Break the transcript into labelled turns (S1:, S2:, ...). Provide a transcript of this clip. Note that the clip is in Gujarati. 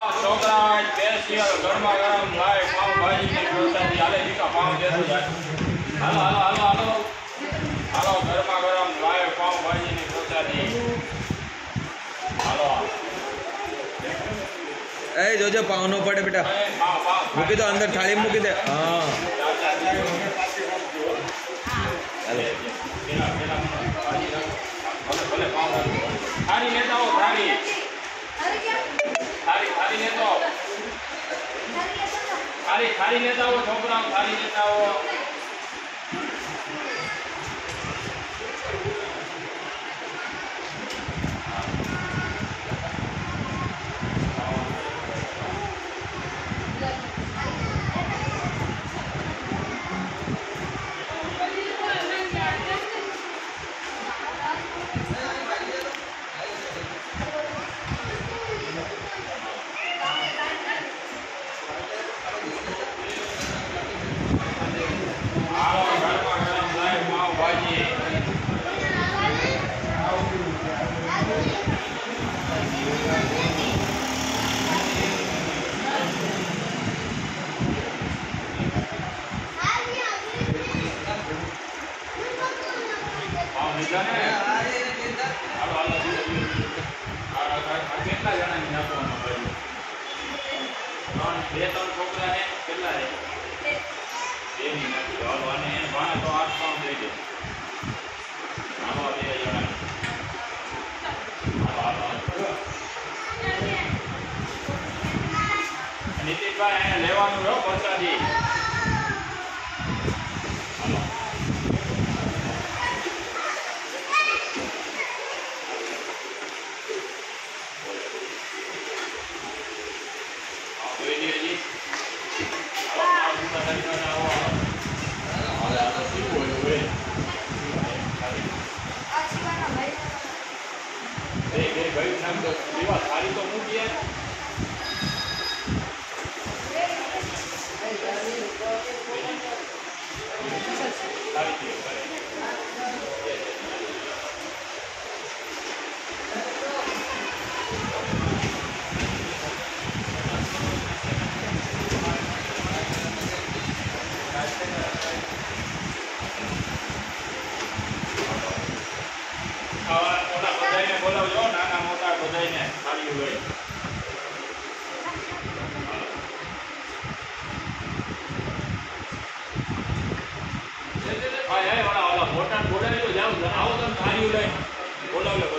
S1: છોકરા સ્પેશિયલ ગરમા ગરમ લાય પાવ ભાજી ની પ્રસાદી હાલે દીકા પાવ દેતો જાય હાલો હાલો હાલો હાલો હાલો ગરમા ગરમ લાય પાવ ભાજી ની પ્રસાદી હાલો
S2: એ જોજો પાવ નો પડે બેટા મૂકી દો અંદર થાળી મૂકી દે હા
S1: થાળી લેતા આવો થાળી થાળી લેતા આવો થાળી લેતા આવો છોકરા થાળી લેતા આવો કેટલા જણાની નાખવાનું ભાઈ બે ત્રણ છોકરા ને કેટલા રે બે ની નાખી હાલો અને એને ભાણે તો 8 પાઉન્ડ દઈ દે હાલો બે જણા હાલો નીતિશભાઈ એને લેવાનું રહો પ્રસાદી હાલો થાળી તો મૂકીએ બધાને બોલાવજો નાના મોટા બધાને થાળી હોય મોટા બોલાવી જાવ આવો તમે થાળી લઈ બોલાવજો